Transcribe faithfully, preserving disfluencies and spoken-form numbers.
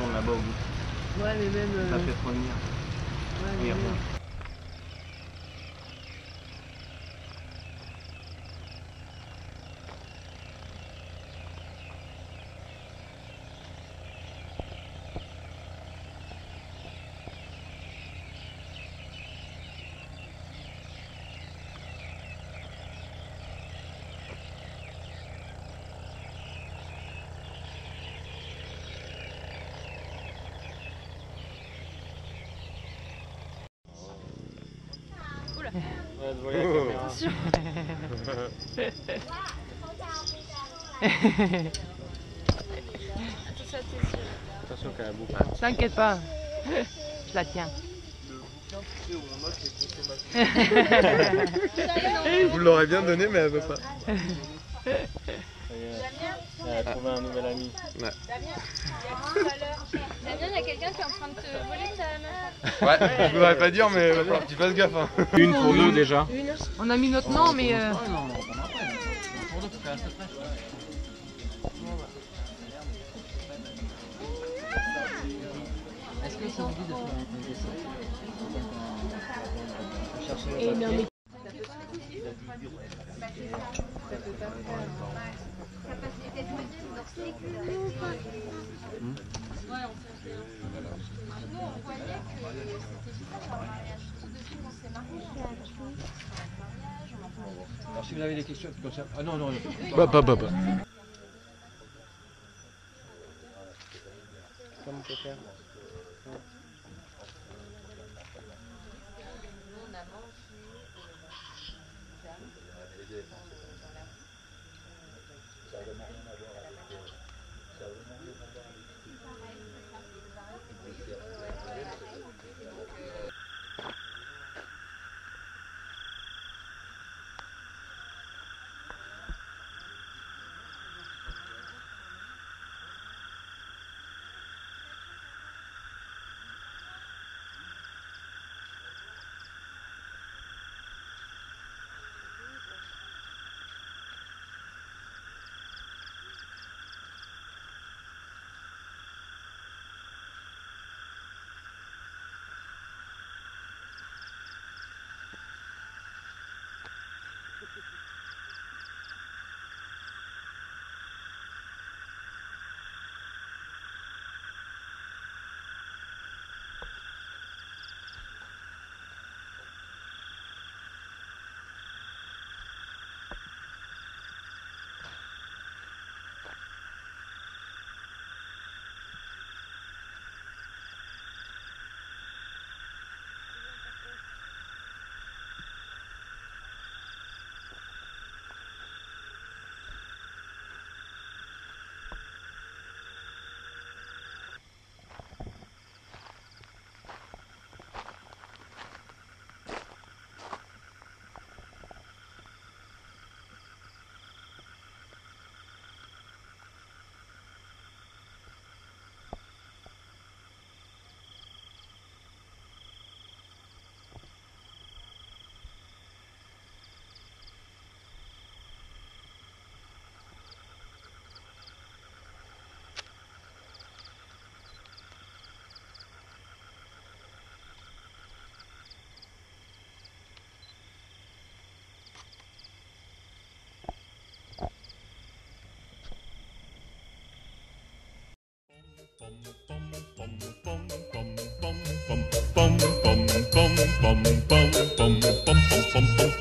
retourne là-bas au bout. Ouais, mais même. Ça Euh... fait trop lumière. Ouais, Oui, mais reviens. même... Ouais, devant la caméra. Attention qu'elle a beaucoup. T'inquiète pas, je la tiens. Vous l'aurez bien donné, mais elle veut pas. Elle a trouvé un nouvel ami. Ouais. Damien, il y a quelqu'un qui est en train de te voler ta main. Ouais, je voudrais pas dire, mais il va falloir que tu fasses gaffe. Hein. Une pour deux déjà. On a mis notre nom, mais... Euh... Est-ce que ça vous dit de faire un dessin? Et non, mais... Alors si vous avez des questions qui concernent... Ah non, non, non. Bah, bah, bah, bah. Comme on peut faire. Bum bum bum bum bum bum bum bum bum bum bum bum